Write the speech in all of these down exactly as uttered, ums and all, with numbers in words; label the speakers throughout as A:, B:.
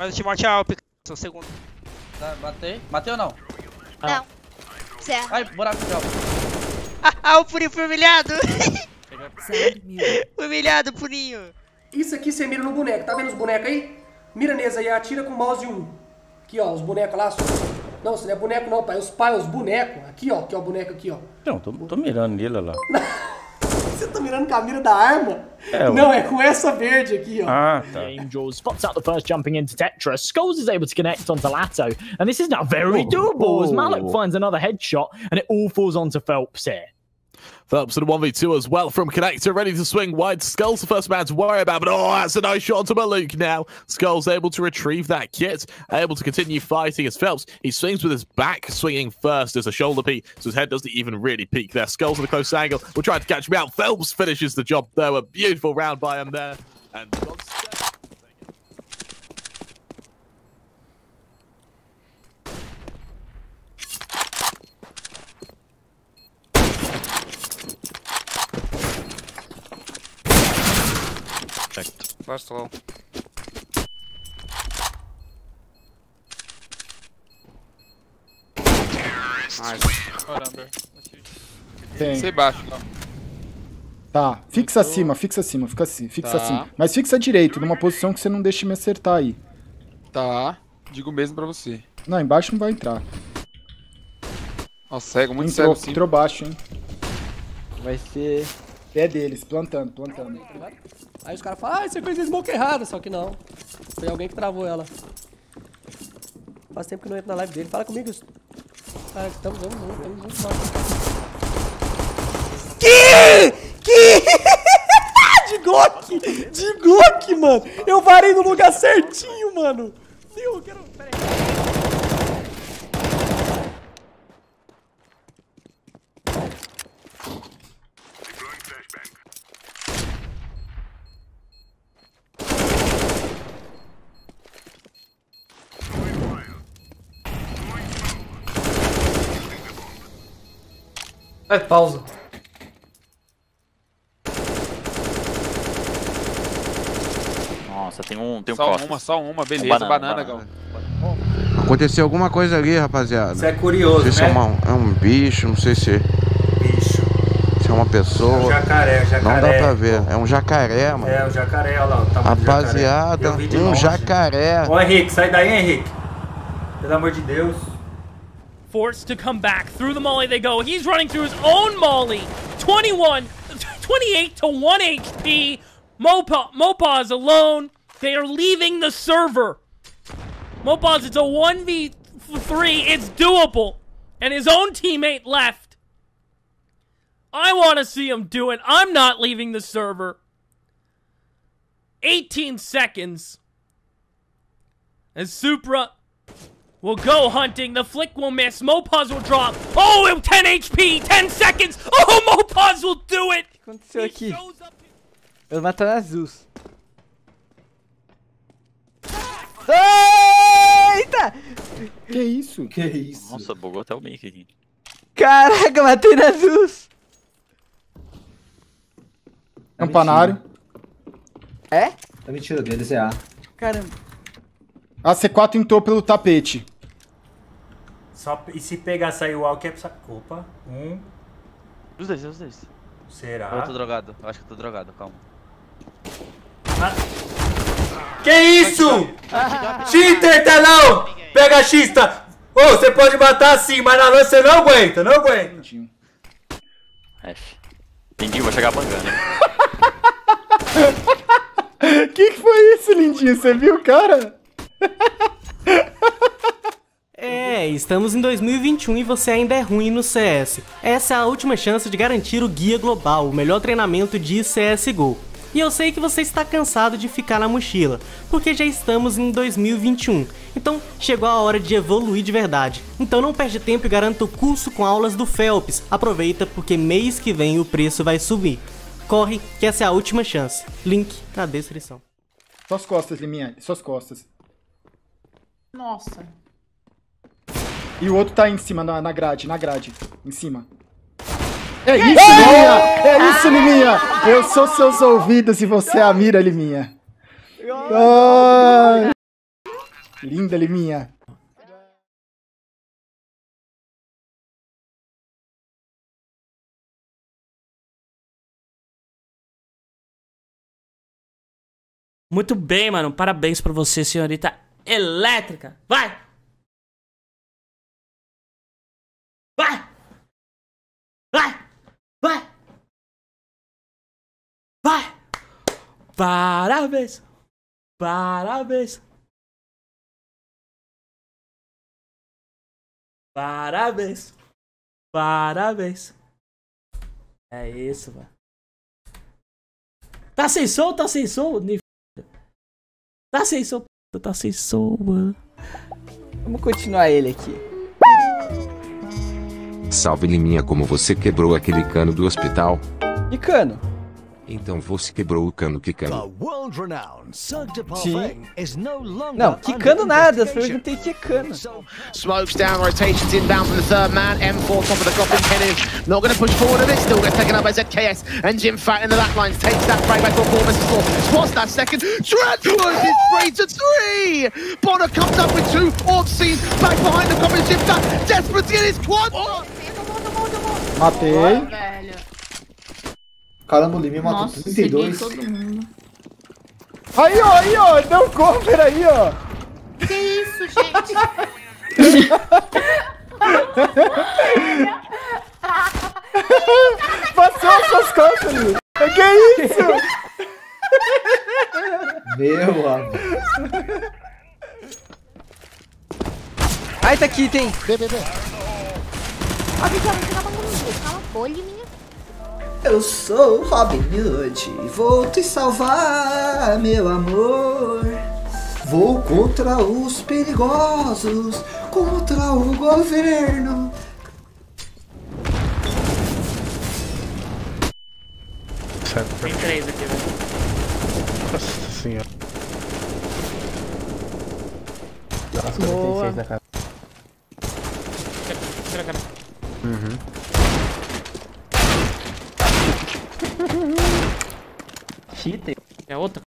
A: Mas o Timóteo é Alp, sou o segundo.
B: Tá, matei. Matei ou não?
C: Não. Certo.
B: Ai, buraco de alvo.
A: Ah, o Purinho foi humilhado. Humilhado, Purinho.
D: Isso aqui você mira no boneco, tá vendo os bonecos aí? Mira neles aí, atira com o mouse um. Aqui, ó, os bonecos lá. Não, isso não é boneco não, pai. Os pai, os bonecos. Aqui, ó, aqui, ó, o boneco aqui, ó.
E: Não, tô, tô mirando nele, olha lá.
D: Você tá mirando com a mira da arma?
E: É,
D: não, é com essa verde aqui, ó.
E: Ah, tá.
F: Angels spots out the first jumping into Tetris. Skulls is able to connect onto Lato, and this is now very doable as Malik finds another headshot, and it all falls onto Phelps here.
G: Phelps in a one v two as well from Connector, ready to swing wide. Skull's the first man to worry about, but oh, that's a nice shot to Maluk now. Skull's able to retrieve that kit, able to continue fighting as Phelps. He swings with his back, swinging first as a shoulder peek, so his head doesn't even really peek there. Skull's at a close angle. We're trying to catch him out. Phelps finishes the job though. A beautiful round by him there. And
A: Last low.
H: Tem.
I: Sei baixo.
H: Tá, fixa acima, fixa acima, fixa assim, fixa
I: Tá.
H: acima. Mas fixa direito, numa posição que você não deixe me acertar aí.
I: Tá. Digo mesmo pra você.
H: Não, embaixo não vai entrar.
I: Ó, cego, muito
H: Entrou,
I: cego sim.
H: entrou baixo, hein.
J: Vai ser...
H: É deles, plantando, plantando.
D: Aí os caras falam, ah, você fez a smoke errada, só que não. Foi alguém que travou ela. Faz tempo que não entro na live dele. Fala comigo. Cara, estamos vamos, vamos, vamos, vamos mal. Que? Que? De Glock! De Glock, mano! Eu varei no lugar certinho, mano! Meu, eu quero... Pera aí.
K: É, pausa.
E: Nossa, tem um, tem um
I: Só
E: costas.
I: uma, só uma, beleza.
E: Um banana,
I: banana,
E: banana.
I: Gal.
L: Aconteceu alguma coisa ali, rapaziada.
K: Você é curioso,
L: não sei
K: né?
L: se é, uma, é um bicho, não sei se,
K: Bicho.
L: se é uma pessoa.
K: É um jacaré, jacaré.
L: Não dá pra ver. É um jacaré, mano.
K: É, o jacaré, olha lá. O tamanho do
L: Rapaziada,
K: jacaré. Eu vi de
L: um
K: longe.
L: jacaré.
K: Ô, Henrique, sai daí, Henrique. Pelo amor de Deus.
M: Forced to come back through the molly they go. He's running through his own molly. twenty-one, twenty-eight to one H P. Mopa, Mopaz alone. They are leaving the server. Mopaz, it's a one v three. It's doable. And his own teammate left. I want to see him do it. I'm not leaving the server. eighteen seconds. And Supra will go hunting. The flick will miss. Mopaz will drop. Oh, ten H P. ten seconds. Oh, Mopaz will do it.
J: O que aconteceu aqui? Eu mataram azuis. Eita!
H: Que isso?
K: Que isso?
E: Nossa, bugou até o mic aqui.
J: Caraca, matei na azuis.
H: Campanário.
J: É?
K: Tá mentira deles, é A.
J: Caramba.
H: A C quatro entrou pelo tapete.
K: Só, e se pegar, sair o A, o que é pra... Opa, um.
E: Os dois, os dois.
K: Será?
E: Eu tô drogado, eu acho que eu tô drogado, calma.
K: Ah. Que isso? Cheater, telão! Pega xista! Ô, você pode matar sim, mas na lança você não aguenta, não aguenta.
E: F. Lindinho, vai chegar bangando, hein?
H: Que que foi isso, Lindinho? Você viu, cara?
N: É, estamos em dois mil e vinte e um e você ainda é ruim no C S. Essa é a última chance de garantir o Guia Global, o melhor treinamento de C S G O. E eu sei que você está cansado de ficar na mochila, porque já estamos em dois mil e vinte e um, então chegou a hora de evoluir de verdade. Então não perde tempo e garanta o curso com aulas do Phelps. Aproveita porque mês que vem o preço vai subir. Corre, que essa é a última chance. Link na descrição.
H: Suas costas, Liminha, suas costas.
O: Nossa.
H: E o outro tá aí em cima, na, na grade, na grade, em cima. É isso, Liminha! É isso, Liminha! Eu sou seus ouvidos e você é a mira, Liminha. Ai. Linda, Liminha.
M: Muito bem, mano. Parabéns pra você, senhorita elétrica. Vai! Vai! Vai! Vai! Vai! Parabéns! Parabéns! Parabéns! Parabéns! É isso, mano. Tá sem som? Tá sem som? Tá sem som? Tá sem som, mano.
J: Vamos continuar ele aqui.
P: Salve Liminha, como você quebrou aquele cano do hospital?
J: Que cano?
P: Então você quebrou o cano que cano.
J: Sim. Não, que cano nada, eu perguntei que cano.
Q: Smokes down, rotations inbound from the third man. M four top of the coffin, Kenny. Not going to push forward a bit, still gets taken up by Z K S. And Jim Fat in the lap lines takes that frame back on four versus four. Spots that second. Transfers is three to three. Bonner comes up with two. Orpseen back behind the coffin. Jim Fat desperate to get his quad.
H: Matei.
O: Boa, velho.
R: Caramba, o Liminha matou
O: Nossa,
R: trinta e dois.
O: todo mundo.
H: Aí, ó, aí, ó. Deu cover aí, ó.
O: Que isso, gente?
H: Passou as suas costas ali. Que isso?
R: Meu amor.
J: Ai, tá aqui, tem.
H: Vem, vem, vem.
C: Ó, Vitor, você tava comigo. Cala a bolha, minha.
S: Eu sou o Robin Hood, vou te salvar, meu amor. Vou contra os perigosos, contra o governo.
M: Tem três aqui, velho.
I: Nossa senhora.
R: Nossa,
M: Boa.
R: tem seis na cara.
M: Tira a cara.
I: Uhum.
B: Cheater.
M: É outra.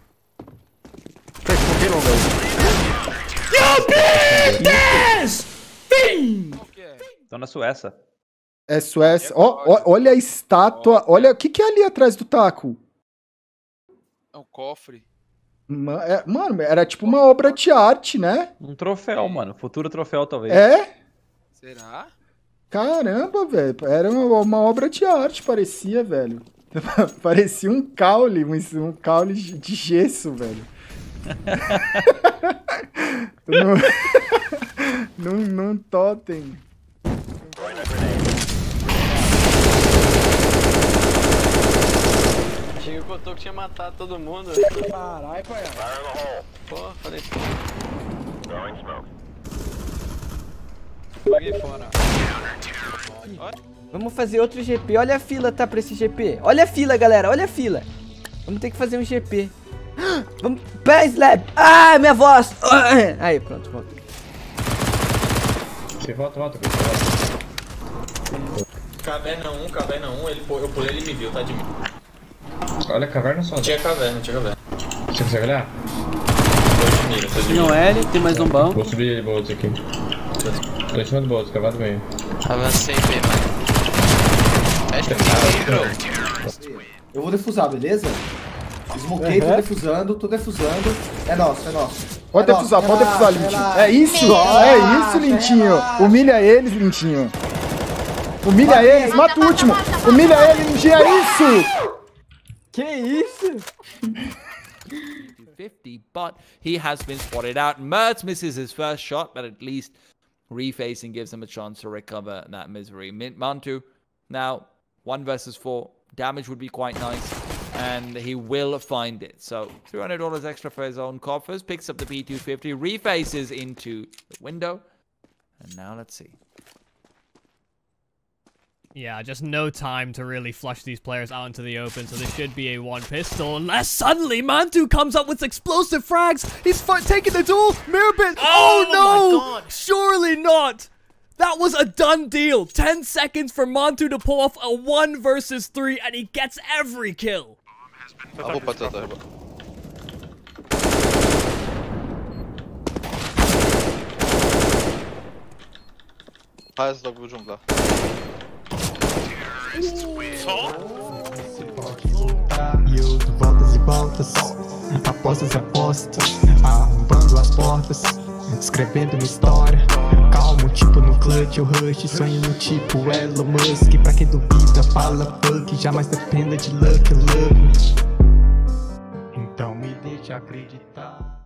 B: Tô na Suécia.
H: É Suécia. Ó, ó, olha a estátua. Olha, o que, que é ali atrás do taco?
I: É um cofre.
H: Ma- é- Mano, era tipo uma obra de arte, né?
B: Um troféu, mano. Futuro troféu, talvez.
H: É?
I: Será?
H: Caramba, velho. Era uma, uma obra de arte, parecia, velho. Parecia um caule, um, um caule de gesso, velho. num, num, num totem.
E: Achei que o Cotoco tinha matado todo mundo.
H: Caralho, pai.
E: Pô, falei. Paguei fora.
J: Vamos fazer outro G P. Olha a fila, tá, pra esse G P. Olha a fila, galera. Olha a fila. Vamos ter que fazer um G P. Vamos. Pé, slap. Ah, minha voz. Aí, pronto, volta.
K: Volta, volta.
T: Caverna um, caverna um, ele, eu pulei, ele me viu, tá de mim.
K: Olha a caverna só.
T: Tinha caverna, tinha caverna.
K: Você consegue olhar?
T: Tô de mira, tô de mira.
B: Não L, tem mais um banco.
K: Vou subir ele, Boltz, aqui. Tô em cima do Boltz, cavado meio.
E: Avancei B, mano. Acho que eu
R: Eu vou defusar, beleza? Smokei,
H: Uhum.
R: tô defusando, tô defusando. É nosso, é nosso.
H: Pode
R: é
H: defusar,
R: nosso.
H: pode defusar,
R: Relaxa,
H: Lintinho.
R: relaxa.
H: É isso,
R: Relaxa,
H: é isso, Lintinho.
R: relaxa.
H: Humilha eles, Lintinho. Humilha eles, mata o último. Humilha ele, Lintinho, é isso.
J: Que isso?
U: fifty, but he has been spotted out. Mertz misses his first shot, but at least refacing gives him a chance to recover that misery. Mint Mantu, now one versus four. Damage would be quite nice, and he will find it. So three hundred dollars extra for his own coffers. Picks up the P two fifty, refaces into the window, and now let's see.
V: Yeah, just no time to really flush these players out into the open, so this should be a one pistol, unless suddenly Mantu comes up with explosive frags. He's taking the duel. Mirabit. Oh,
M: Oh
V: no!
M: my God.
V: Surely not. That was a done deal. Ten seconds for Mantu to pull off a one versus three, and he gets every kill.
F: Faz logo o dżungla.
G: E eu de voltas e voltas, apostas e apostas, arrombando as portas, escrevendo uma história. Calmo, tipo no clutch, eu rush, sonho no tipo Elon Musk. Pra quem duvida, fala fuck, jamais dependa de luck, luck. Então me deixa acreditar.